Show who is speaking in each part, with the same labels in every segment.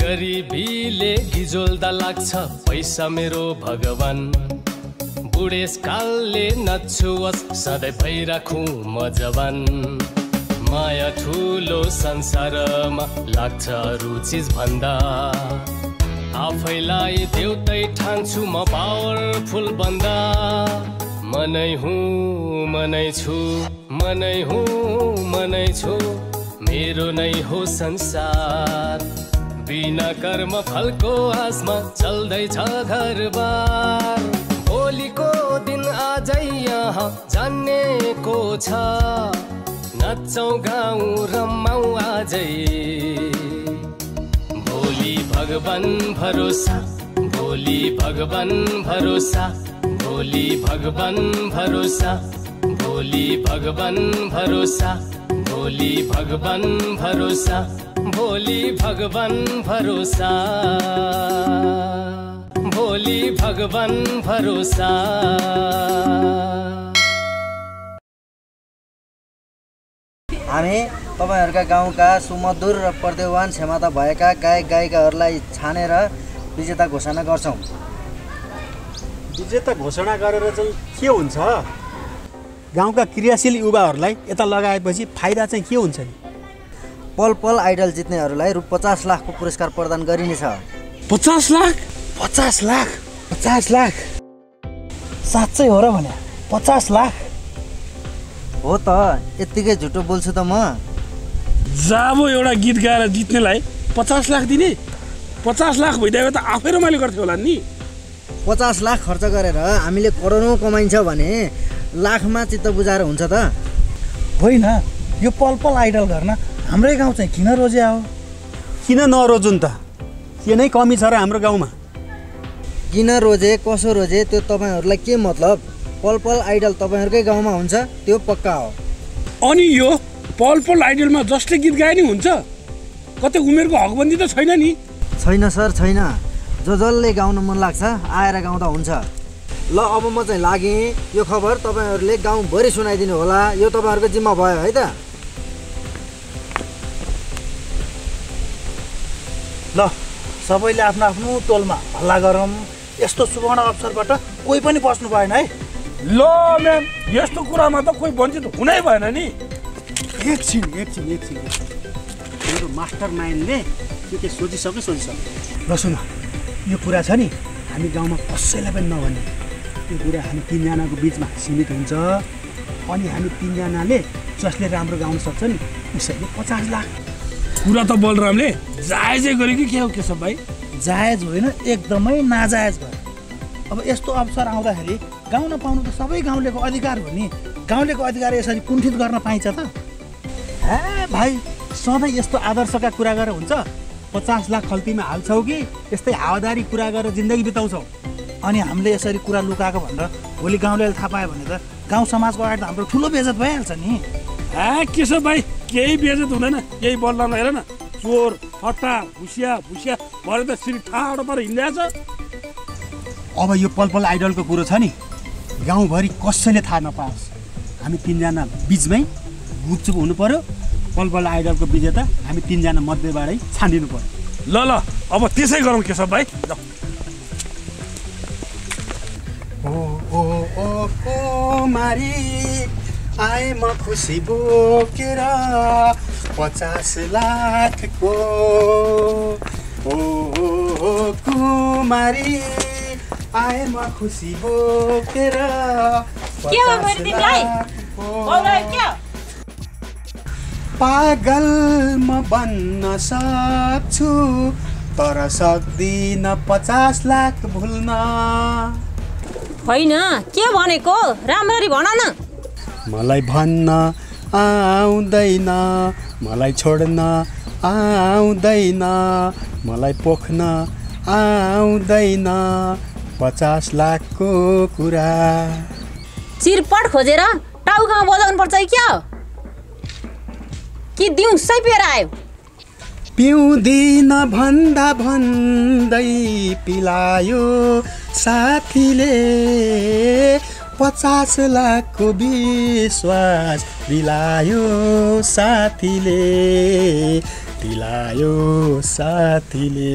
Speaker 1: गरिबीले गिजोल्दा लाग्छ पैसा मेरो भगवान बुढेसकालले नछुओस् सधैँ भइराखौँ म जवान माया ठुलो संसारमा लाग्छ अरू चिज भन्दा आफैलाई देउतै ठान्छु म पावरफुल बन्दा मनै हुँ मनै छु मनै हुँ मनै छु मेरो नै हो संसार बिना कर्म फलको आसमा चल्दैछ घरबार भोलिको दिन आजै यहाँ जान्नेको छ नचौँ गाउँ रमाउँ आजै भोलि भगवान भरोसा भोलि भगवान भरोसा भोलि भगवान भरोसा भोलि भगवान भरोसा भोलि भगवान भरोसा भोलि भगवान भरोसा भोलि भगवान भरोसा
Speaker 2: हामी तपाईहरुका गाउँका सुमधुर र प्रतिभावान क्षमता भएका गायक गायिकाहरूलाई छानेर विजेता घोषणा गर्छौं।
Speaker 3: विजेता घोषणा गरेर चाहिँ के हुन्छ? गाउँका क्रियाशील युवाहरूलाई यता लगाएपछि फाइदा चाहिँ के हुन्छ नि?
Speaker 2: पल पल आइडल जित्नेहरूलाई रु 50 लाखको पुरस्कार प्रदान गरिनेछ।
Speaker 3: 50 लाख? 50 लाख? 50 लाख? साँच्चै हो र भने 50 लाख?
Speaker 2: हो त, यतिकै झुटो बोल्छु त म?
Speaker 4: जाबो एउटा गीत गाएर जित्नेलाई 50 लाख दिने? 50 लाख भइदियो त आफै रमाइलो गर्थ्यो होला नि।
Speaker 2: 50 लाख खर्च गरेर हामीले करोडौं कमाइन्छ भने लाखमा चित्त बुझाएर हुन्छ त?
Speaker 3: होइन, यो पल पल आइडल गर्न हाम्रै गाउँ चाहिँ किन रोज्या हो? किन नरोजुन् त? के नै कमी छ र हाम्रो गाउँमा?
Speaker 2: किन रोजे कसो रोजे त्यो तपाईहरुलाई के मतलब? पल पल आइडल तपाईहरुकै गाउँमा हुन्छ त्यो पक्का हो।
Speaker 4: अनि यो पल पल आइडलमा जसले गीत गाए नि हुन्छ? कतै उमेरको हकबन्दी त छैन नि?
Speaker 2: छैन सर, छैन। जसले गाउन मन लाग्छ आएर गाउँदा हुन्छ। ल अब म चाहिँ लागेँ। यो खबर तपाईहरुले गाउँभरि सुनाइदिनु होला। यो तपाईहरुको जिम्मा भयो है त?
Speaker 3: ल सबैले आफ्नो आफ्नो टोलमा हल्ला गरौँ। यस्तो सुवर्ण अवसरबाट कोही पनि बस्नु भएन है।
Speaker 4: ल म्याम, यस्तो कुरामा त कोही वञ्चित हुनै भएन नि।
Speaker 3: एकछिन मेरो मास्टर माइन्डले के सोचिसक्यो। ल सुन, यो कुरा छ नि, हामी गाउँमा कसैलाई पनि नभन्ने। यो कुरा हामी तीनजनाको बिचमा सीमित हुन्छ। अनि हामी तीनजनाले जसले राम्रो गाउन सक्छ नि उसैले 50 लाख।
Speaker 4: कुरा त बलरामले जायजै गरे कि के हो केशव भाइ?
Speaker 3: जायज होइन, एकदमै नाजायज भयो। अब यस्तो अवसर आउँदाखेरि गाउन पाउनु त सबै गाउँलेको अधिकार हो नि। गाउँलेको अधिकार यसरी कुण्ठित गर्न पाइन्छ त? हे भाइ, सधैँ यस्तो आदर्शका कुरा गरेर हुन्छ? 50 लाख खल्तीमा हाल्छौ कि यस्तै हावादारी कुरा गरेर जिन्दगी बिताउँछौ? अनि हामीले यसरी कुरा लुकाएको भनेर भोलि गाउँलेले थाहा पायो भने त गाउँ समाजको अगाडि त हाम्रो ठुलो बेइज्जत भइहाल्छ नि।
Speaker 4: केशव भाइ, केही बेइज्जत हुँदैन। यही बलराम हेर न, चोर हट्टा भुसिया भरे त सिरी ठाडो पर हिँड्दैछ।
Speaker 3: अब यो पल पल आइडलको कुरो छ नि, गाउँभरि कसैले थाहा नपाओस्। हामी तीनजना बिचमै गुपचुप हुनु पर्यो। पल पल आइडलको विजेता हामी तीनजना मध्येबाटै छानिनु पर्यो।
Speaker 4: ल अब त्यसै गरौँ केशव भाइ। ल
Speaker 3: ओ मारी आए म खुसी बोकेर 50 लाखको। ओ कुमारी आए म खुसी बोकेर 50 लाखको। पागल म बन्न सक्छु तर सक्दिन 50 लाख भुल्न।
Speaker 5: होइन, के भनेको? राम्ररी भन न।
Speaker 3: मलाई भन्न आउँदैन, मलाई छोड्न आउँदैन, मलाई पोख्न आउँदैन 50 लाखको कुरा।
Speaker 5: चिरपट खोजेर टाउकामा बजाउनु पर्छ क्या? कि दिउँसै पिएर आयो?
Speaker 3: पिउँदिन भन्दा भन्दै पिलायो साथीले 50 लाखको विश्वास दिलायो साथीले। ढिलायो साथीले।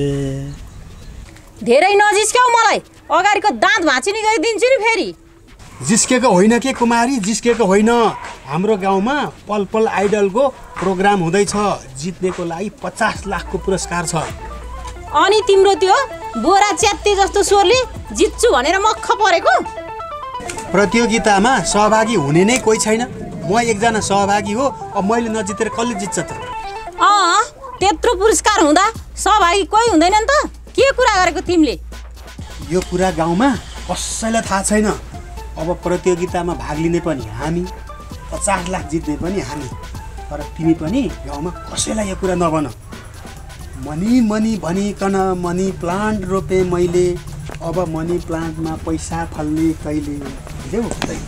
Speaker 5: धेरै नजिस्क्याउ मलाई, अगाडिको दाँत भाँचिने गरिदिन्छु नि फेरि।
Speaker 6: जिस्केको होइन के कुमारी, जिस्केको होइन। हाम्रो गाउँमा पल पल आइडलको प्रोग्राम हुँदैछ। जित्नेको लागि 50 लाखको पुरस्कार छ।
Speaker 5: अनि तिम्रो त्यो बोरा च्यात्ते जस्तो स्वरले जित्छु भनेर मक्ख परेको?
Speaker 6: प्रतियोगितामा सहभागी हुने नै कोही छैन। म एकजना सहभागी हो। अब मैले नजितेर कसले जित्छ त?
Speaker 5: त्यत्रो पुरस्कार हुँदा सहभागी कोही हुँदैन नि त? के कुरा गरेको तिमीले?
Speaker 6: यो कुरा गाउँमा कसैलाई थाहा छैन। अब प्रतियोगितामा भाग लिने पनि हामी, 50 लाख जित्ने पनि हामी। तर तिमी पनि गाउँमा कसैलाई यो कुरा नभन। मनी मनी भनिकन मनी प्लान्ट रोपेँ मैले। अब मनी प्लान्टमा पैसा फल्ने कहिले देऊ।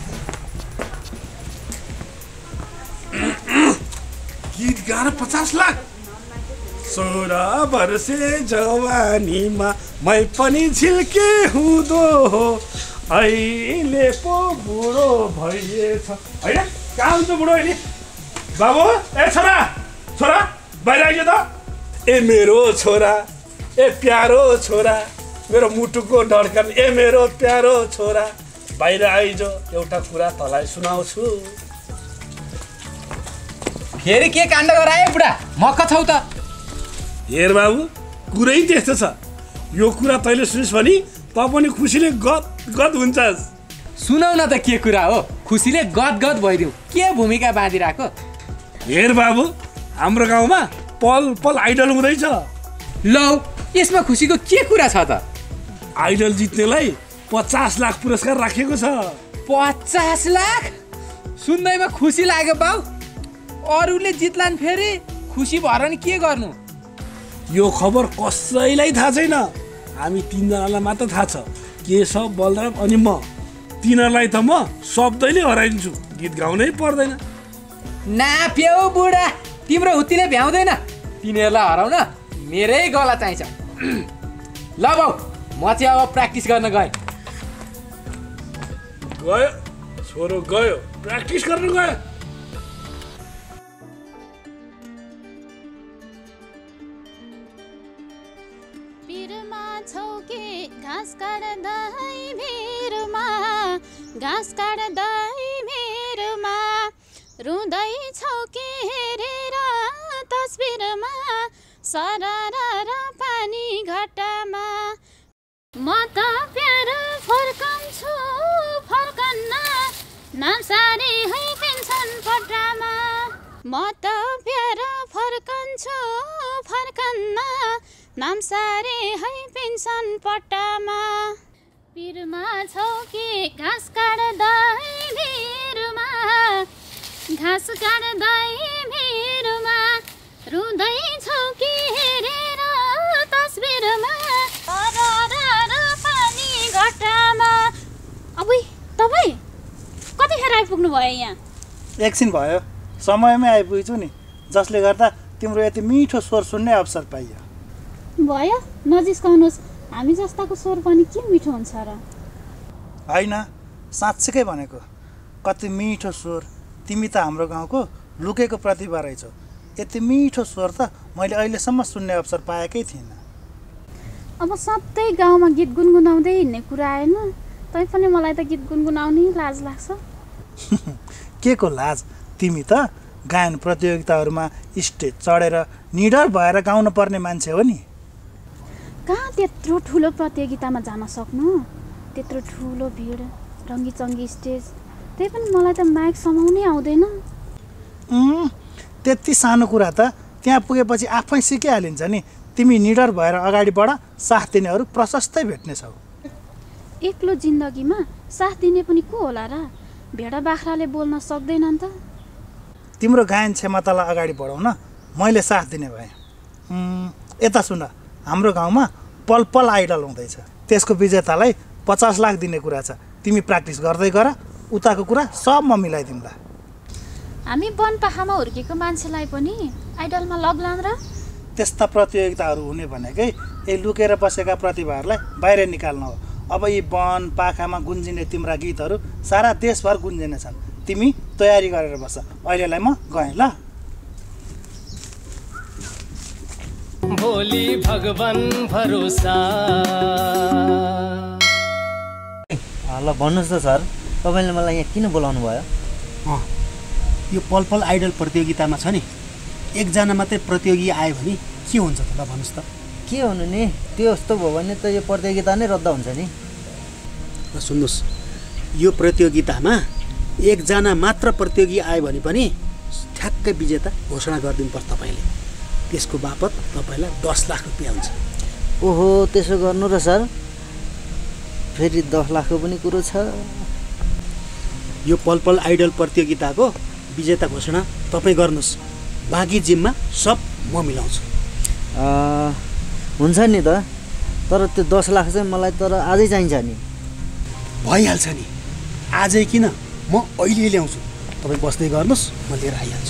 Speaker 4: गीत गाएर 50 लाख। 16 वर्षे जवानीमा मै पनि झिल्के हुँदो हो, अहिले पो बुढो भइएछ। होइन कहाँ हुन्छ बुढो अहिले? बाबु ए छोरा छोरा बाहिर आइज त। ए मेरो छोरा, ए प्यारो छोरा, मेरो मुटुको धड्कन, ए मेरो प्यारो छोरा बाहिर आइज। एउटा कुरा तँलाई सुनाउँछु।
Speaker 7: फेरि के काण्ड गराए बुढा? मक्क छौ त।
Speaker 4: हेर बाबु, कुरै त्यस्तो छ। यो कुरा तैँले सुनिस् भने त पनि खुसीले गद हुन्छस्।
Speaker 7: सुनौ न त के कुरा हो? खुसीले गद भइदिउ। के भूमिका बाँधिरहेको?
Speaker 4: हेर बाबु, हाम्रो गाउँमा पल पल आइडल हुँदैछ।
Speaker 7: लौ, यसमा खुसीको के कुरा छ त?
Speaker 4: आइडल जित्नेलाई 50 लाख पुरस्कार राखेको छ।
Speaker 7: 50 लाख? सुन्दैमा खुसी लाग्यो बाउ। अरूले जित्लान् फेरि खुसी भएर नि के गर्नु?
Speaker 4: यो खबर कसैलाई थाहा छैन। हामी 3 जनालाई मात्र थाहा छ, केशव, बलराम अनि म। तिनीहरूलाई त म शब्दैले हराइदिन्छु। गीत गाउनै पर्दैन।
Speaker 7: नाप्यौ बुढा, तिम्रो हुत्तीले भ्याउँदैन। तिनीहरूलाई हराउन मेरै गला चाहिन्छ। ल बाउ, म चाहिँ अब प्र्याक्टिस गर्न गएँ।
Speaker 4: गयो छोरो गयो, प्र्याक्टिस गर्न गयो।
Speaker 8: घाँस काट्दै मेरोमा, घाँस काट्दै मेरोमा रुँदै छौ के हेरेर तस्बिरमा, सरर पानी घटामा। म त प्यार फर्कन्छु फर्कन्न, नाम सारे है पेन्सन पट्टामा। म त प्यार फर्कन्छु फर्कन्न, नाम सारे है पेन्सन पट्टामा। पिरमा छौ कि घाँस काट्दै मेरोमा, घाँस काट्दै मेरोमा रुँदै छौ कि हेरेर तस्बिरमा, पानी घटामा। अब तपाईँ कतिखेर आइपुग्नु भयो यहाँ?
Speaker 3: एकछिन भयो, समयमै आइपुगेछु नि, जसले गर्दा तिम्रो यति मिठो स्वर सुन्ने अवसर पाइयो।
Speaker 8: भयो, नजिस्काउनुहोस्। हामी जस्ताको स्वर पनि के मिठो हुन्छ र?
Speaker 3: होइन, साँच्चीकै भनेको। कति मिठो स्वर। तिमी त हाम्रो गाउँको लुकेको प्रतिभा रहेछौ। यति मिठो स्वर त मैले अहिलेसम्म सुन्ने अवसर पाएकै थिइनँ।
Speaker 8: अब सधैँ गाउँमा गीत गुनगुनाउँदै हिँड्ने कुरा आएन। तैपनि मलाई त गीत गुनगुनाउनै लाज लाग्छ।
Speaker 3: के को लाज? तिमी त गायन प्रतियोगिताहरूमा स्टेज चढेर निडर भएर गाउन पर्ने मान्छे हो नि।
Speaker 8: कहाँ त्यत्रो ठुलो प्रतियोगितामा जान सक्नु? त्यत्रो ठुलो भिड, रङ्गीचङ्गी स्टेज, त्यही पनि मलाई त माइक समाउनै आउँदैन।
Speaker 3: त्यति सानो कुरा त त्यहाँ पुगेपछि आफै सिकिहालिन्छ नि। तिमी निडर भएर अगाडि बढ, साथ दिनेहरू प्रशस्तै भेट्नेछौ।
Speaker 8: एक्लो जिन्दगीमा साथ दिने पनि को होला र? भेडा बाख्राले बोल्न सक्दैनन् त।
Speaker 3: तिम्रो गायन क्षमतालाई अगाडि बढाउन मैले साथ दिने भएँ। यता सुन, हाम्रो गाउँमा पल पल आइडल हुँदैछ। त्यसको विजेतालाई 50 लाख दिने कुरा छ। तिमी प्र्याक्टिस गर्दै गर, उताको कुरा सब म मिलाइदिउँला।
Speaker 8: हामी वनपाखामा हुर्केको मान्छेलाई पनि आइडलमा लग्लान् र?
Speaker 3: त्यस्ता प्रतियोगिताहरू हुने भनेकै यही लुकेर बसेका प्रतिभाहरूलाई बाहिर निकाल्न हो। अब यी वन पाखामा गुन्जिने तिम्रा गीतहरू सारा देशभर गुन्जिनेछन्। तिमी तयारी गरेर बस। अहिलेलाई म गएँ ल।
Speaker 1: भोलि भगवान भरोसा।
Speaker 2: ल भन्नुहोस् त सर, तपाईँले मलाई यहाँ किन बोलाउनु भयो?
Speaker 6: यो पल पल आइडल प्रतियोगितामा छ नि, एकजना मात्रै प्रतियोगी आयो भने के हुन्छ त? ल भन्नुहोस् त।
Speaker 2: के हुनु नि, त्यो जस्तो भयो भने त यो प्रतियोगिता नै रद्द हुन्छ नि।
Speaker 6: ल सुन्नुहोस्, यो प्रतियोगितामा एकजना मात्र प्रतियोगी आयो भने पनि ठ्याक्कै विजेता घोषणा गरिदिनुपर्छ तपाईँले। त्यसको बापत तपाईँलाई 10 लाख रुपियाँ हुन्छ।
Speaker 2: ओहो, त्यसो गर्नु र सर? फेरि 10 लाखको पनि कुरो छ।
Speaker 6: यो पल पल आइडल प्रतियोगिताको विजेता घोषणा तपाईँ गर्नुहोस्, बाँकी जिम्मा सब म मिलाउँछु।
Speaker 2: हुन्छ नि त, तर त्यो 10 लाख चाहिँ मलाई तर आजै चाहिन्छ नि।
Speaker 6: भइहाल्छ नि, आजै किन, म अहिले ल्याउँछु। तपाईँ बस्दै गर्नुहोस्, म लिएर आइहाल्छु।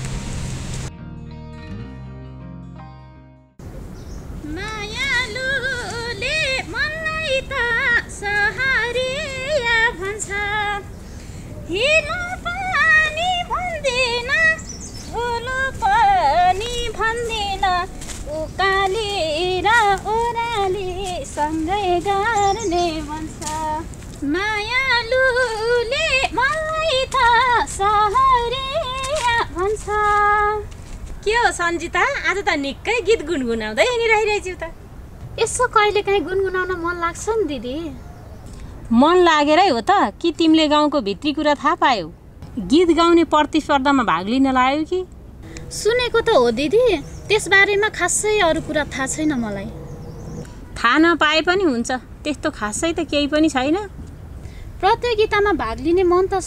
Speaker 8: मायालुले मलाई त सहारिया भन्छ, हिलो पनि भन्दिन, ठुलो पनि भन्दिन, उकाली र ओह्राली सँगै गर्ने भन्छ। मायालुले मलाई त सहारिया भन्छ।
Speaker 5: के हो सन्जिता, आज त निकै गीत गुनगुनाउँदै हिँडिरहेछौ त।
Speaker 8: यसो कहिलेकाहीँ गुनगुनाउन मन लाग्छ नि दिदी।
Speaker 5: मन लागेरै हो त कि तिमीले गाउँको भित्री कुरा थाहा पायौ? गीत गाउने प्रतिस्पर्धामा भाग लिन लाग्यो कि?
Speaker 8: सुनेको त हो दिदी, त्यसबारेमा खासै अरू कुरा थाहा छैन मलाई।
Speaker 5: थाहा नपाए पनि हुन्छ, त्यस्तो खासै त केही पनि छैन।
Speaker 8: प्रतियोगितामा भाग लिने मन त छ,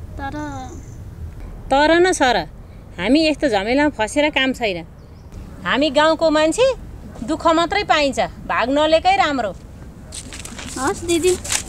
Speaker 5: तर न सर, हामी यस्तो झमेलामा फसेर काम छैन। हामी गाउँको मान्छे, दुःख मात्रै पाइन्छ, भाग नलिएकै राम्रो।
Speaker 8: हस् दिदी।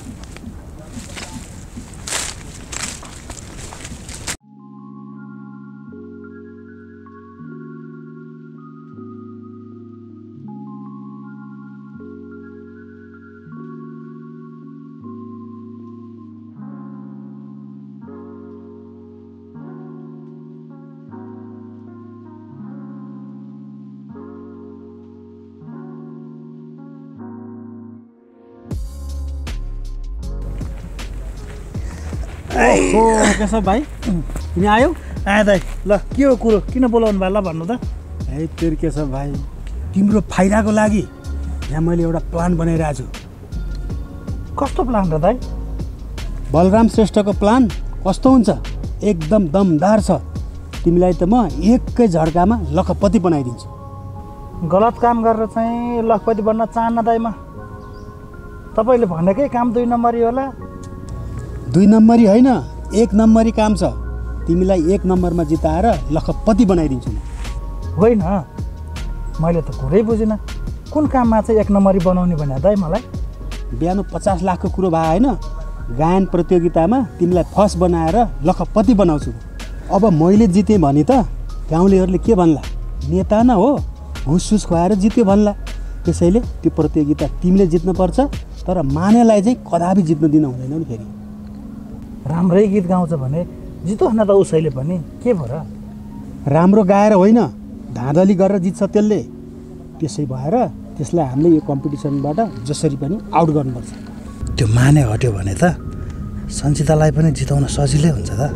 Speaker 3: केशव भाइ,
Speaker 6: तिमी आयौ?
Speaker 3: आए दाइ। ल के हो कुरो, किन बोलाउनु भयो? ल भन्नु त।
Speaker 6: है तेरो केशव भाइ, तिम्रो फाइदाको लागि यहाँ मैले एउटा प्लान बनाइरहेको छु।
Speaker 3: कस्तो प्लान र दाइ?
Speaker 6: बलराम श्रेष्ठको प्लान कस्तो हुन्छ? एकदम दमदार छ। तिमीलाई त म एकै झड्कामा लखपति बनाइदिन्छु।
Speaker 3: गलत काम गरेर चाहिँ लखपति बन्न चाहन्न दाइ म। तपाईँले भनेकै काम 2 नम्बरी होला।
Speaker 6: 2 नम्बरी होइन, 1 नम्बरी काम छ। तिमीलाई 1 नम्बरमा जिताएर लखपति बनाइदिन्छु म।
Speaker 3: होइन, मैले त कुरै बुझिनँ। कुन काममा चाहिँ 1 नम्बरी बनाउने भने दाइ मलाई?
Speaker 6: बिहान 50 लाखको कुरो भए होइन, गायन प्रतियोगितामा तिमीलाई फर्स्ट बनाएर लखपति बनाउँछु। अब मैले जितेँ भने त गाउँलेहरूले के भन्ला? नेता न हो, घुससुस खुवाएर जित्यो भन्ला। त्यसैले त्यो प्रतियोगिता तिमीले जित्नुपर्छ, तर मानेलाई चाहिँ कदापि जित्न दिन हुँदैन नि। फेरि
Speaker 3: राम्रै गीत गाउँछ भने जितोस् न त उसैले पनि, के भयो र?
Speaker 6: राम्रो गाएर होइन, धाँधली गरेर जित्छ त्यसले। त्यसै भएर त्यसलाई हामीले यो कम्पिटिसनबाट जसरी पनि आउट गर्नुपर्छ।
Speaker 3: त्यो माने हट्यो भने त सञ्चितालाई पनि जिताउन सजिलै हुन्छ त।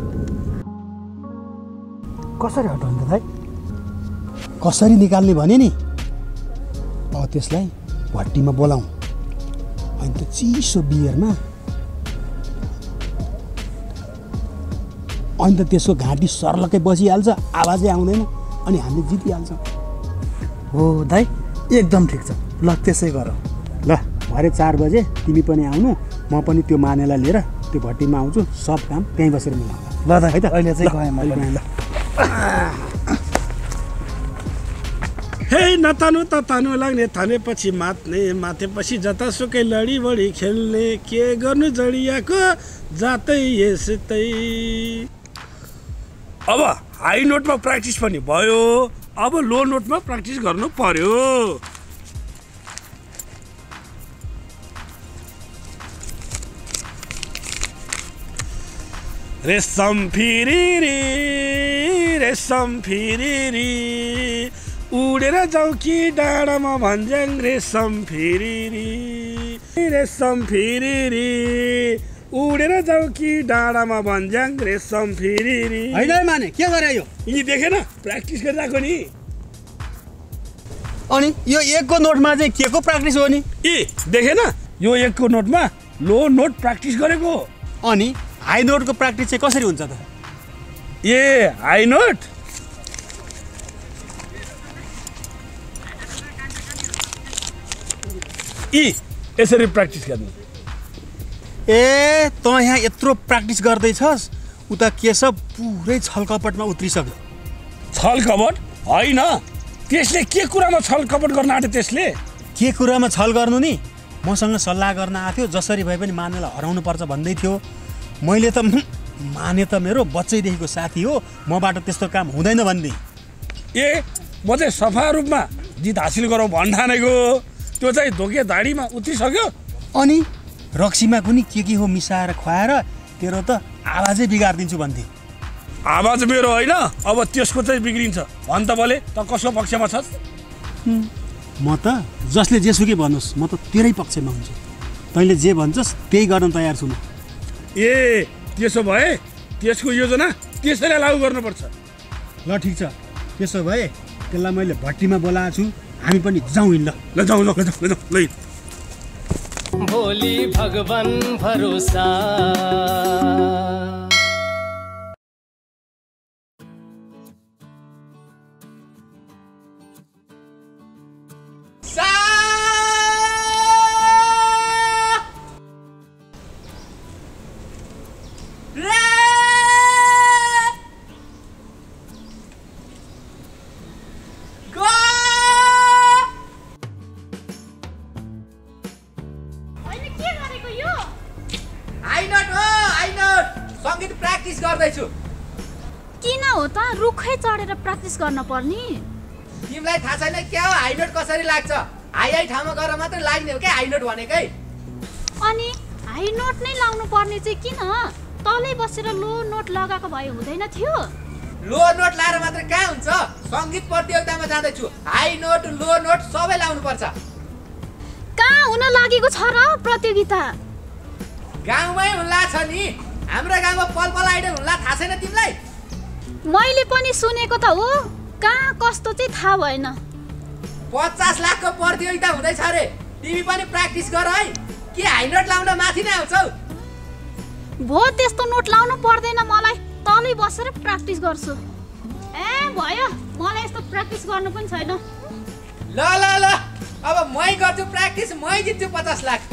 Speaker 3: कसरी हटाउने त दाइ?
Speaker 6: कसरी निकाल्ने भने नि, अब त्यसलाई भट्टीमा बोलाउँ, अनि त्यो चिसो बियरमा अनि त त्यसको घाँटी सर्लकै बसिहाल्छ, आवाजै आउँदैन, अनि हामीले जितिहाल्छौँ।
Speaker 3: हो दाइ, एकदम ठिक छ। ल त्यसै गरौँ।
Speaker 6: ल भरे 4 बजे तिमी पनि आउनु, म पनि त्यो मानेलाई लिएर त्यो भट्टीमा आउँछु। सब काम त्यहीँ बसेर मिलाउँला।
Speaker 3: ल दाइ, है त अहिले चाहिँ गएँ म पनि।
Speaker 6: ल
Speaker 4: हे नतानु त तानु लाग्ने, थानेपछि मात्ने, माथेपछि जतासुकै लडी बढी खेल्ने, के गर्नु जडियाको जातै यस्तै। अब हाई नोटमा प्र्याक्टिस पनि भयो, अब लो नोटमा प्र्याक्टिस गर्नु पर्यो। रेशम फिरी रे, रेशम फिरी रे, उडेर जाऊ कि डाँडामा भन्ज्याङ रेशम फेरि उडेर जाऊ कि डाँडामा भन्ज्याङ रेशम फेरि
Speaker 6: होइन माने के गरे यो
Speaker 4: यी देखेन प्र्याक्टिस गरिरहेको नि
Speaker 6: अनि यो 1 को नोटमा चाहिँ के को प्र्याक्टिस हो नि
Speaker 4: ए देखेन यो 1 को नोटमा लो नोट प्र्याक्टिस गरेको
Speaker 6: अनि हाई नोटको प्र्याक्टिस चाहिँ कसरी हुन्छ त
Speaker 4: ए हाई नोट यसरी प्र्याक्टिस गर्नु
Speaker 6: ए त यहाँ यत्रो प्र्याक्टिस गर्दैछस् उता केशव पुरै छलकपटमा उत्रिसक्यो
Speaker 4: छलकपट होइन त्यसले के कुरामा छलकपट गर्न आँट्यो त्यसले
Speaker 6: के कुरामा छल गर्नु नि मसँग सल्लाह गर्न आएको थियो जसरी भए पनि मानेलाई हराउनु पर्छ भन्दै थियो मैले त माने त मेरो बच्चैदेखिको साथी हो मबाट त्यस्तो काम हुँदैन भन्दै
Speaker 4: ए म चाहिँ सफा रूपमा जित हासिल गरौँ भन्ठानेको त्यो चाहिँ धोके धाडीमा उत्रिसक्यो
Speaker 6: अनि रक्सीमा पनि के हो मिसाएर खुवाएर तेरो त आवाजै बिगारिदिन्छु भन्थे
Speaker 4: आवाज मेरो होइन अब त्यसको चाहिँ बिग्रिन्छ भन् त बोले त कसको पक्षमा छस्
Speaker 6: म त जसले जेसुकै भन्नुहोस् म त तेरै पक्षमा हुन्छु तैँले जे भन्छस् त्यही गर्न तयार छु म
Speaker 4: ए त्यसो भए त्यसको योजना त्यसैलाई लागू गर्नुपर्छ
Speaker 6: ल ठिक छ त्यसो भए त्यसलाई मैले भट्टीमा बोलाएको छु हामी पनि जाउँ ल
Speaker 4: जाउँ
Speaker 1: भोलि भगवान भरोसा
Speaker 7: सङ्गीत प्र्याक्टिस गर्दैछु
Speaker 8: किन हो त रुखै चढेर प्र्याक्टिस गर्न पर्ने
Speaker 7: तिमीलाई थाहा छैन क्या हो हाई नोट कसरी लाग्छ हाई ठाउँमा गएर मात्र लाग्ने हो क्या हाई नोट भनेकै
Speaker 8: अनि हाई नोट नै लाउनु पर्ने चाहिँ किन तलै बसेर लो नोट लगाएको भए हुँदैन थियो
Speaker 7: लो नोट लाएर मात्र कहाँ हुन्छ सङ्गीत प्रतियोगितामा जाँदैछु हाई नोट लो नोट सबै लाउनु पर्छ
Speaker 8: कहाँ हुन लागेको छ र प्रतियोगिता
Speaker 7: गाउँमै हुन्ला छ नि हाम्रो गाउँमा पलपल आइडल हुन्ला थाहा छैन तिमीलाई
Speaker 8: मैले पनि सुनेको त हो कहाँ कस्तो चाहिँ थाहा भएन
Speaker 7: 50 लाखको प्रतियोगिता हुँदैछ अरे तिमी पनि प्र्याक्टिस गर है के हाई नोट लाउन माथि नै आउँछौ
Speaker 8: भो त्यस्तो नोट लाउनु पर्दैन मलाई तलै बसेर प्र्याक्टिस गर्छु ए भयो मलाई यस्तो प्र्याक्टिस गर्नु पनि छैन
Speaker 7: ल ल ल अब मै गर्छु प्र्याक्टिस मै जित्छु 50 लाख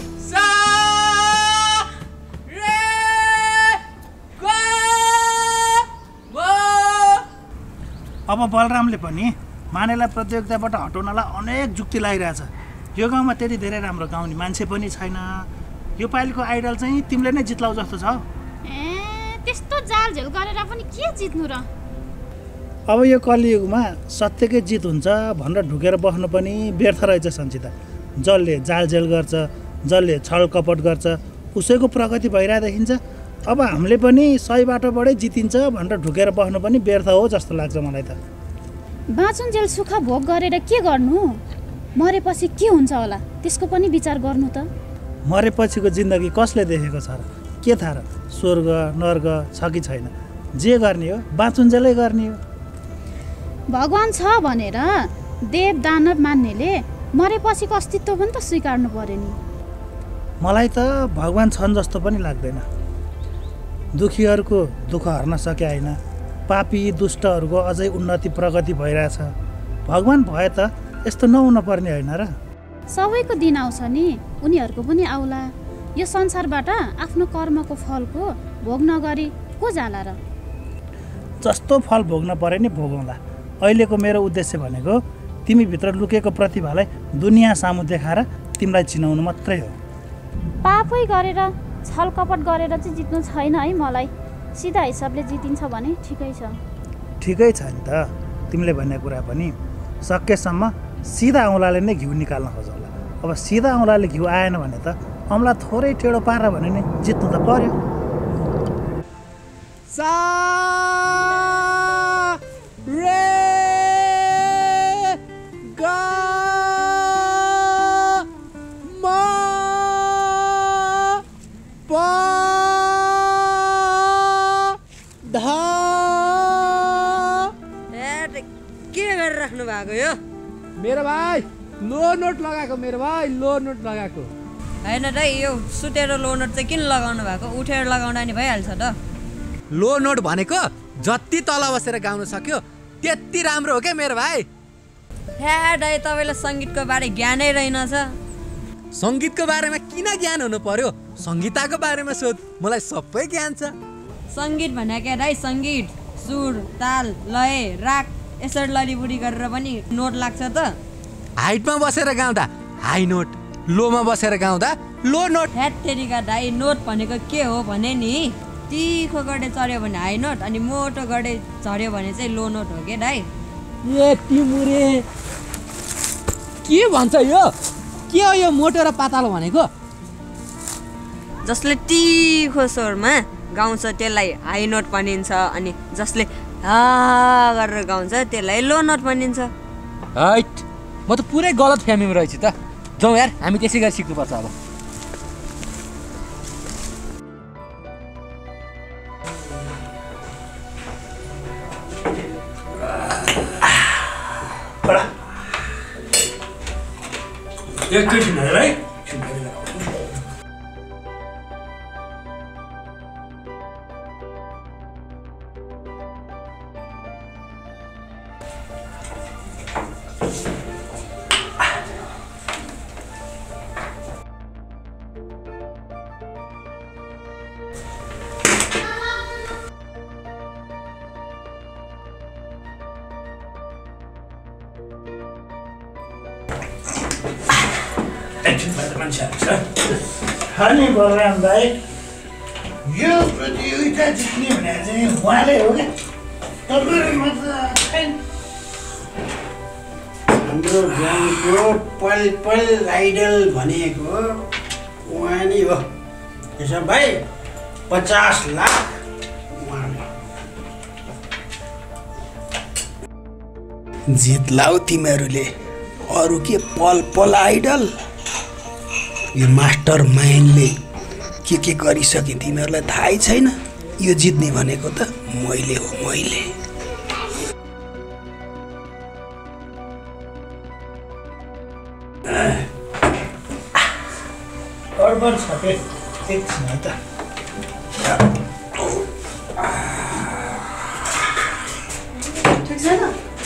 Speaker 3: अब बलरामले पनि मानेलाई प्रतियोगिताबाट हटाउनलाई अनेक जुक्ति लागिरहेछ यो गाउँमा त्यति धेरै राम्रो गाउने मान्छे पनि छैन यो पालिको आइडल चाहिँ तिमीले नै जित्लाउ जस्तो छ
Speaker 8: ए त्यस्तो जालझेल गरेर पनि के जित्नु र
Speaker 3: अब यो कलियुगमा सत्यकै जित हुन्छ भनेर ढुकेर बस्नु पनि व्यर्थ रहेछ सञ्चिता जसले जालझेल गर्छ जसले छल कपट गर्छ उसैको प्रगति भइरहेको देखिन्छ अब हामीले पनि सही बाटोबाटै जितिन्छ भनेर ढुकेर बस्नु पनि व्यर्थ हो जस्तो लाग्छ मलाई त
Speaker 8: बाँचुन्जेल सुख भोग गरेर के गर्नु मरेपछि के हुन्छ होला त्यसको पनि विचार गर्नु त
Speaker 3: मरेपछिको जिन्दगी कसले देखेको छ र के थाहा र स्वर्ग नर्क छ कि छैन जे गर्ने हो बाँचुन्जेलै गर्ने हो
Speaker 8: भगवान छ भनेर देव दानव मान्नेले मरेपछिको अस्तित्व पनि त स्वीकार्नु पर्यो नि
Speaker 3: मलाई त भगवान छन् जस्तो पनि लाग्दैन दुखीहरूको दुःख हर्न सके होइन पापी दुष्टहरूको अझै उन्नति प्रगति भइरहेछ भगवान भए त यस्तो नहुन पर्ने होइन र
Speaker 8: सबैको दिन आउँछ नि उनीहरूको पनि आउला यो संसारबाट आफ्नो कर्मको फलको भोग नगरी को जाला र
Speaker 3: जस्तो फल भोग्न परे नि भोगौँला अहिलेको मेरो उद्देश्य भनेको तिमीभित्र लुकेको प्रतिभालाई दुनियाँ सामु देखाएर तिमीलाई चिनाउनु मात्रै हो
Speaker 8: पापै गरेर छलकपट गरेर चाहिँ जित्नु छैन है मलाई सिधा हिसाबले जितिन्छ भने ठिकै छ
Speaker 3: ठिकै छ नि त तिमीले भन्ने कुरा पनि सकेसम्म सिधा औँलाले नै घिउ निकाल्न खोज होला अब सिधा औँलाले घिउ आएन भने त औँला थोरै टेढो पार भने नि जित्नु त पर्यो
Speaker 9: भएको यो?
Speaker 7: मेरो भाइ लो नोट लगाएको, मेरो भाइ लो नोट लगाएको।
Speaker 9: होइन दाइ, यो सुतेर लो नोट चाहिँ किन लगाउनु भएको? उठेर लगाउँदा नि भइहाल्छ त।
Speaker 7: लो नोट भनेको जति तल बसेर गाउन सक्यो त्यति राम्रो हो क्या मेरो भाइ।
Speaker 9: हे दाइ, तपाईँलाई सङ्गीतको बारे ज्ञानै रहेनछ।
Speaker 7: सङ्गीतको बारेमा किन ज्ञान हुनु पर्यो? सङ्गीतको बारेमा सोध, मलाई सबै ज्ञान छ।
Speaker 9: सङ्गीत भने क्या दाइ? सङ्गीत सुर, ताल, लय, राग यसरी लडीबुडी गरेर पनि नोट लाग्छ त।
Speaker 7: हाइटमा बसेर गाउँदा हाई नोट, लोमा बसेर गाउँदा लो नोट।
Speaker 9: हेत्तेरिका दाइ, नोट भनेको के हो भने नि, तिखो गडे चढ्यो भने हाई नोट अनि मोटो गडे झऱ्यो भने चाहिँ लो नोट हो क्या दाइ।
Speaker 7: ए तिमुरे के भन्छ यो? के हो यो मोटो र पातलो भनेको?
Speaker 9: जसले तिखो स्वरमा गाउँछ त्यसलाई हाई नोट भनिन्छ अनि जसले हा गरेर गाउँछ त्यसलाई लो नोट भनिन्छ।
Speaker 7: हाइट, म त पुरै गलत फ्यामिलीमा रहेछु त। जाउँ यार, हामी त्यसै गरी सिक्नुपर्छ अब।
Speaker 4: एकैछिन है भाइ।
Speaker 3: अनि बलराम भाइ, यो प्रतियोगिता जित्ने भने चाहिँ उहाँले हो क्या?
Speaker 6: हाम्रो गाउँको पल पल आइडल भनेको उहाँ नै हो। त्यसो भाइ 50 लाख उहाँले। जित्लाउ तिमीहरूले। अरू के पल पल आइडल? यो मास्टर माइन्डले के गरिसके तिमीहरूलाई थाहै छैन। यो जित्ने भनेको त मैले हो, मैले।
Speaker 3: गडबड छ के? एकछिन है त। ठिक छैन?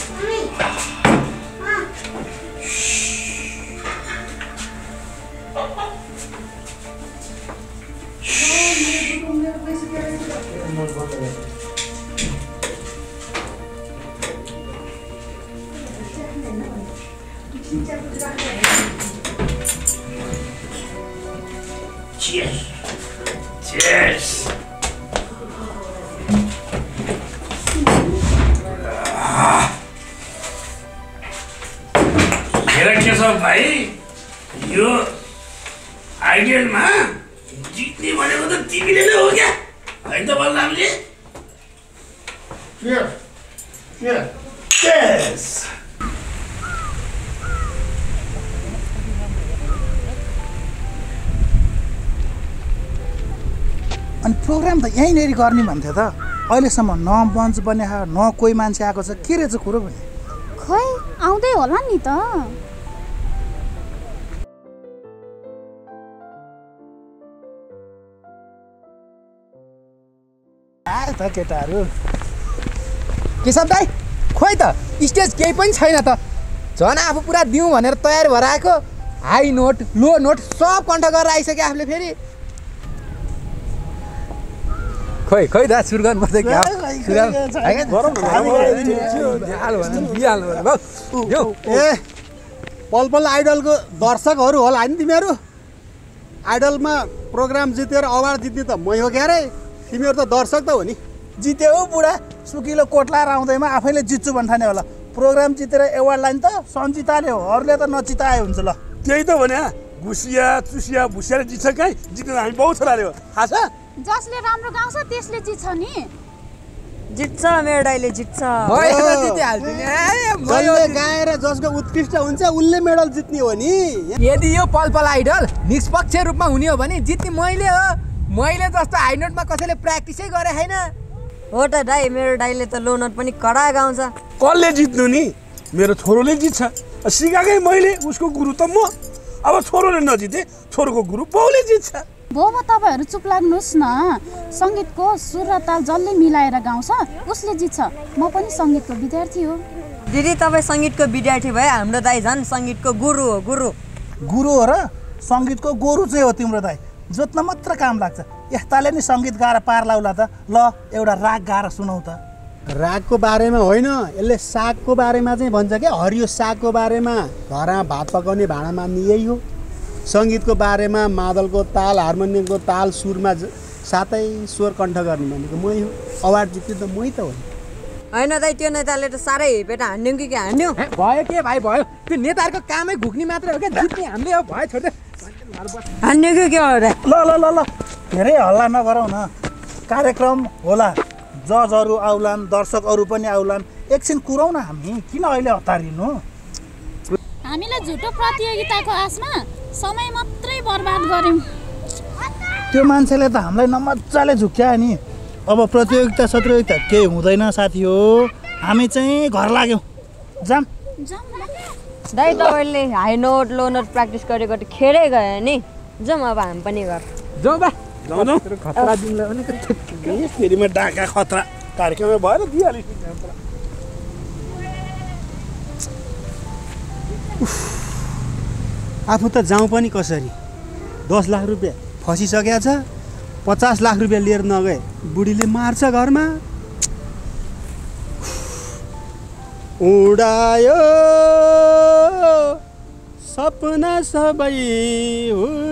Speaker 4: Cheers. Cheers. मेरा के छ भाइ, यो आइडियलमा जित्ने भनेको त तिमीले नै हो क्या? होइन त बलरामले? Cheers.
Speaker 3: अनि प्रोग्राम त यहीँनिर गर्ने भन्थ्यो त। अहिलेसम्म न मञ्च बनिएको न कोही मान्छे आएको छ। के रहेछ कुरो भने?
Speaker 8: खै आउँदै होला नि त।
Speaker 3: आयो त केटाहरू।
Speaker 7: केशव दाइ, खोइ त स्टेज केही पनि छैन त। झन् आफू पुरा दिउँ भनेर तयार भएर आएको। हाई नोट लो नोट सब कण्ठ गरेर आइसक्यो आफूले फेरि। खोइ दा, सुरु गर्नुपर्छ क्या?
Speaker 6: ए पल पल आइडलको दर्शकहरू होला नि तिमीहरू? आइडलमा प्रोग्राम जितेर अवार्ड जित्ने त मै हो क्या रे? तिमीहरू त दर्शक त हो नि।
Speaker 3: जित्यो हो बुढा, सुकिलो कोटलाएर आउँदैमा आफैले जित्छु भन्ठाने होला। प्रोग्राम जितेर एवार्ड लाइन त सञ्जिताले हो, अरूले त नचिताए हुन्छ। ल
Speaker 4: त्यही त भने, घुसिया चुसिया भुसियाले जित्छ कहीँ? जित्नु हामी बहुत छोराले हो, थाहा छ?
Speaker 8: जसले राम्रो गाउँछ त्यसले जित्छ नि।
Speaker 9: जित्छ मेरो दाइले, जित्छ।
Speaker 6: जसले गाएर जसको उत्कृष्ट हुन्छ उसले मेडल जित्ने हो नि।
Speaker 7: यदि यो पल पल आइडल निष्पक्ष रूपमा हुने हो भने जित्ने मैले हो। मैले जस्तो हाई नोटमा कसैले प्र्याक्टिसै गरे छैन।
Speaker 9: हो त दाइ, मेरो दाइले त लो नोट पनि कडा गाउँछ।
Speaker 4: कसले जित्नु नि? मेरो छोरोले जित्छ, सिकाएकै मैले, उसको गुरु त म। अब छोरोले नजिते छोरोको गुरु बाउले जित्छ।
Speaker 8: बाबु तपाईँहरू चुप लाग्नुहोस् न। सङ्गीतको सुर र ताल जसले मिलाएर गाउँछ उसले जित्छ। म पनि सङ्गीतको विद्यार्थी हो।
Speaker 9: दिदी तपाईँ सङ्गीतको विद्यार्थी भए हाम्रो दाइ झन् सङ्गीतको गुरु हो।
Speaker 3: गुरु हो र सङ्गीतको गोरु चाहिँ हो तिम्रो दाइ। जोत्न मात्र काम लाग्छ। यस्ताले नि सङ्गीत गाएर पार लाउला त। ल एउटा राग गाएर सुनाउ त।
Speaker 6: रागको बारेमा होइन, यसले सागको बारेमा चाहिँ भन्छ क्या, हरियो सागको बारेमा। घरमा भात पकाउने भाँडा मान्ने यही हो। सङ्गीतको बारेमा मादलको ताल, हार्मोनियमको ताल, सुरमा साथै स्वर कण्ठ गर्ने भनेको मै हो। अवार्ड जित्यो त मै त हो।
Speaker 9: होइन दाइ, त्यो नेताले त साह्रै हिपेटा हान्यौँ कि हान्यौँ।
Speaker 7: भयो के भाइ भयो, त्यो नेताहरूको कामै घुक्ने मात्रै हो क्या, जित्ने हामीले हो। भयो छोड्दै
Speaker 9: हान्यौँ कि के हो र?
Speaker 3: ल ल ल ल धेरै हल्ला नगरौँ न। कार्यक्रम होला, जजहरू आउलान्, दर्शकहरू पनि आउलान्। एकछिन कुरौँ न हामी, किन अहिले हतारिनु?
Speaker 8: हामीले झुटो प्रतियोगिताको आशमा समय मात्रै बर्बाद गऱ्यौँ।
Speaker 3: त्यो मान्छेले त हामीलाई नमजाले झुक्क्यायो नि। अब प्रतियोगिता सत्योगिता केही हुँदैन साथी हो। हामी चाहिँ घर लाग्यौँ। जाम
Speaker 9: दाइ तपाईँले high note low note practice गरेको त खेरै गयो नि। जाउँ अब हामी पनि घर
Speaker 7: जाउँ बा।
Speaker 4: जाउँ
Speaker 3: खतरा दिनलाई पनि
Speaker 4: फेरिमा डाका खतरा कार्यक्रममा भएर दिइहाल्यो।
Speaker 6: आफू त जाउँ पनि कसरी? 10 लाख रुपियाँ फसिसकेको छ। 50 लाख रुपियाँ लिएर नगए बुढीले मार्छ घरमा। उडायो सपना सबै